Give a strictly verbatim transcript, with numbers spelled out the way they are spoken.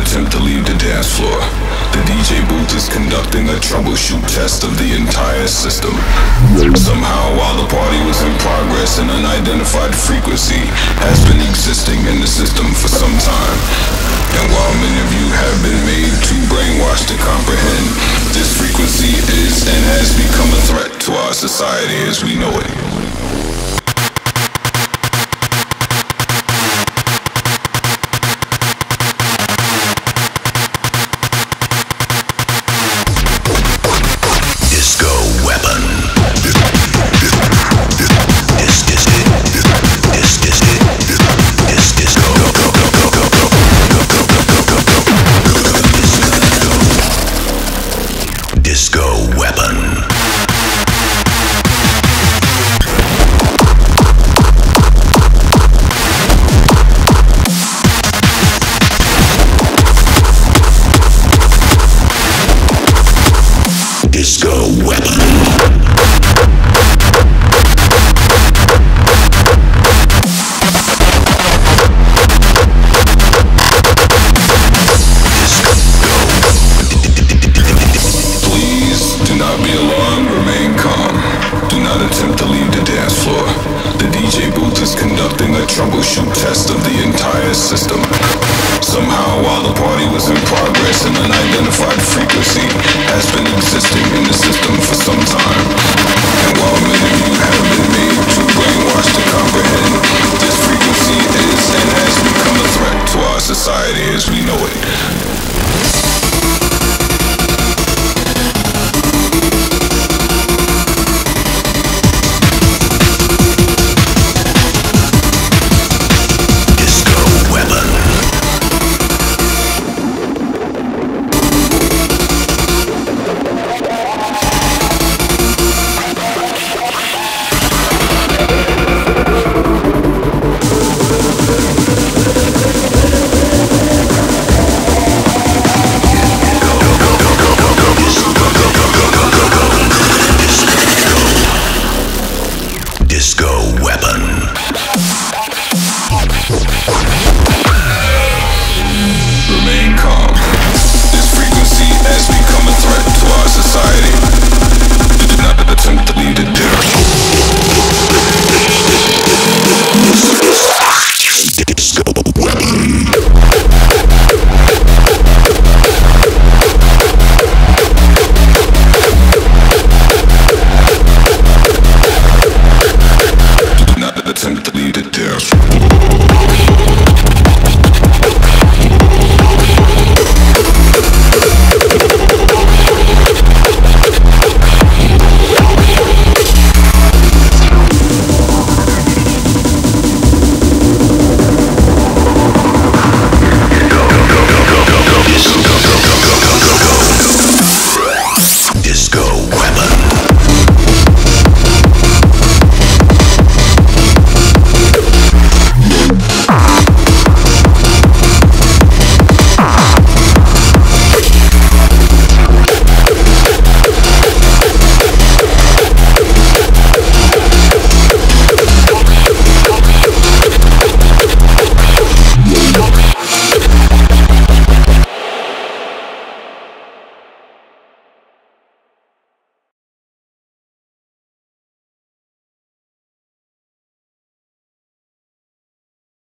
attempt to leave the dance floor. The D J booth is conducting a troubleshoot test of the entire system. Somehow, while the party was in progress, an unidentified frequency has been existing in the system for some time. And while many of you have been made too brainwashed to comprehend, this frequency is and has become a threat to our society as we know it. Troubleshoot test of the entire system. Somehow, while the party was in progress, an unidentified frequency has been existing in the system for some time.